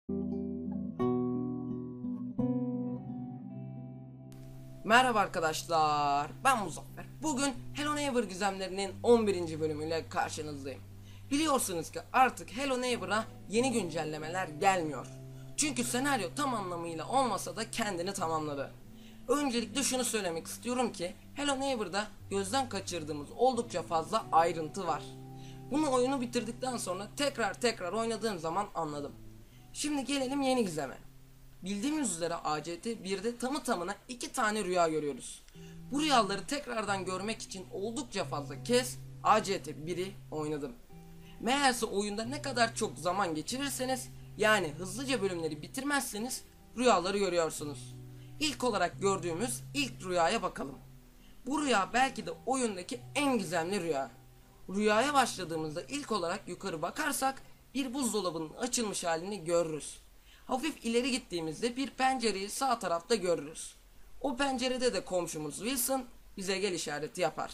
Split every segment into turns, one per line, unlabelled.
Merhaba arkadaşlar, ben Muzaffer. Bugün Hello Neighbor gizemlerinin 11. bölümüyle karşınızdayım. Biliyorsunuz ki artık Hello Neighbor'a yeni güncellemeler gelmiyor. Çünkü senaryo tam anlamıyla olmasa da kendini tamamladı. Öncelikle şunu söylemek istiyorum ki Hello Neighbor'da gözden kaçırdığımız oldukça fazla ayrıntı var. Bunu oyunu bitirdikten sonra tekrar oynadığım zaman anladım. Şimdi gelelim yeni gizeme. Bildiğimiz üzere ACT 1'de tamı tamına 2 tane rüya görüyoruz. Bu rüyaları tekrardan görmek için oldukça fazla kez ACT 1'i oynadım. Meğerse oyunda ne kadar çok zaman geçirirseniz, yani hızlıca bölümleri bitirmezseniz rüyaları görüyorsunuz. İlk olarak gördüğümüz ilk rüyaya bakalım. Bu rüya belki de oyundaki en gizemli rüya. Rüyaya başladığımızda ilk olarak yukarı bakarsak bir buzdolabının açılmış halini görürüz. Hafif ileri gittiğimizde bir pencereyi sağ tarafta görürüz. O pencerede de komşumuz Wilson bize gel işareti yapar.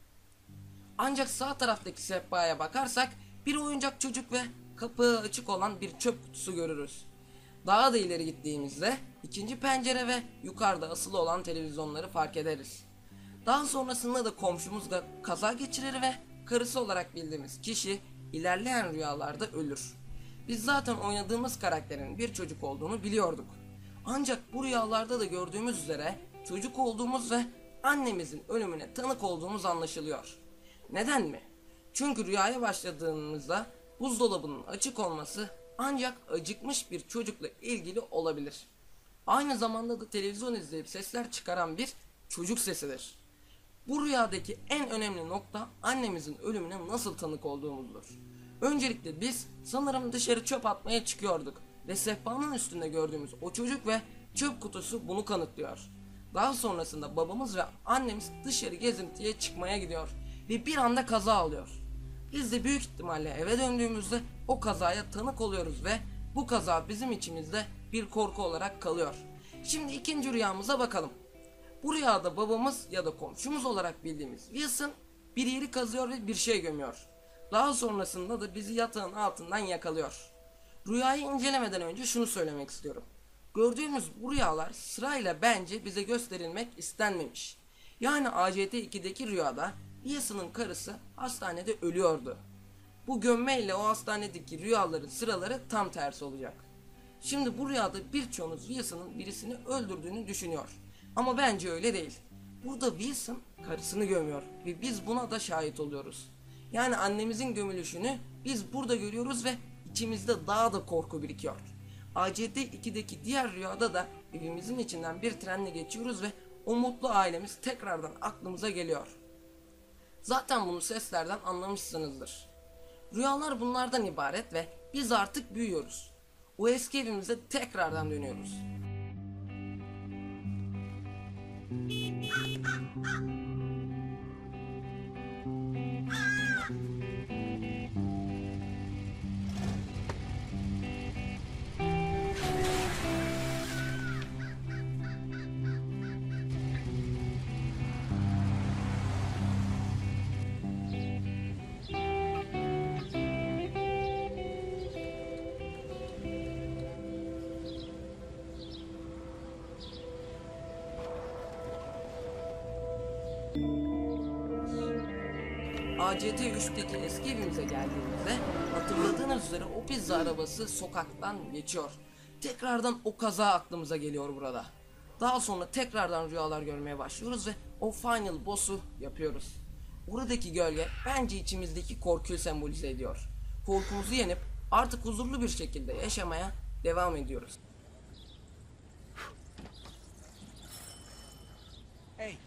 Ancak sağ taraftaki sehpaya bakarsak bir oyuncak çocuk ve kapağı açık olan bir çöp kutusu görürüz. Daha da ileri gittiğimizde ikinci pencere ve yukarıda asılı olan televizyonları fark ederiz. Daha sonrasında da komşumuz da kaza geçirir ve karısı olarak bildiğimiz kişi ilerleyen rüyalarda ölür. Biz zaten oynadığımız karakterin bir çocuk olduğunu biliyorduk. Ancak bu rüyalarda da gördüğümüz üzere çocuk olduğumuz ve annemizin ölümüne tanık olduğumuz anlaşılıyor. Neden mi? Çünkü rüyaya başladığımızda buzdolabının açık olması ancak acıkmış bir çocukla ilgili olabilir. Aynı zamanda da televizyon izleyip sesler çıkaran bir çocuk sesidir. Bu rüyadaki en önemli nokta annemizin ölümüne nasıl tanık olduğumuzdur. Öncelikle biz sanırım dışarı çöp atmaya çıkıyorduk ve sehpanın üstünde gördüğümüz o çocuk ve çöp kutusu bunu kanıtlıyor. Daha sonrasında babamız ve annemiz dışarı gezintiye çıkmaya gidiyor ve bir anda kaza alıyor. Biz de büyük ihtimalle eve döndüğümüzde o kazaya tanık oluyoruz ve bu kaza bizim içimizde bir korku olarak kalıyor. Şimdi ikinci rüyamıza bakalım. Bu rüyada babamız ya da komşumuz olarak bildiğimiz Wilson bir yeri kazıyor ve bir şey gömüyor. Daha sonrasında da bizi yatağın altından yakalıyor. Rüyayı incelemeden önce şunu söylemek istiyorum. Gördüğümüz bu rüyalar sırayla bence bize gösterilmek istenmemiş. Yani ACT 2'deki rüyada Wilson'ın karısı hastanede ölüyordu. Bu gömme ile o hastanedeki rüyaların sıraları tam tersi olacak. Şimdi bu rüyada birçoğunuz Wilson'ın birisini öldürdüğünü düşünüyor. Ama bence öyle değil. Burada Wilson karısını gömüyor ve biz buna da şahit oluyoruz. Yani annemizin gömülüşünü biz burada görüyoruz ve içimizde daha da korku birikiyor. ACT 2'deki diğer rüyada da evimizin içinden bir trenle geçiyoruz ve o mutlu ailemiz tekrardan aklımıza geliyor. Zaten bunu seslerden anlamışsınızdır. Rüyalar bunlardan ibaret ve biz artık büyüyoruz. O eski evimize tekrardan dönüyoruz. ACT 3'teki eski evimize geldiğimizde hatırladığınız üzere o pizza arabası sokaktan geçiyor. Tekrardan o kaza aklımıza geliyor burada. Daha sonra tekrardan rüyalar görmeye başlıyoruz ve o final boss'u yapıyoruz. Oradaki gölge bence içimizdeki korkuyu sembolize ediyor. Korkumuzu yenip artık huzurlu bir şekilde yaşamaya devam ediyoruz.
Hey.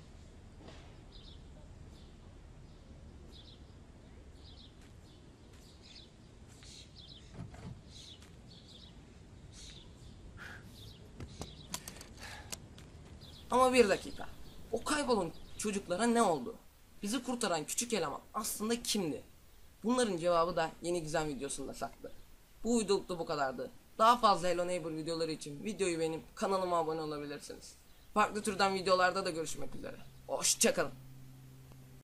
Ama bir dakika. O kaybolan çocuklara ne oldu? Bizi kurtaran küçük eleman aslında kimdi? Bunların cevabı da yeni gizem videosunda saklı. Bu videoluk da bu kadardı. Daha fazla Hello Neighbor videoları için videoyu beğenip kanalıma abone olabilirsiniz. Farklı türden videolarda da görüşmek üzere. Hoşçakalın.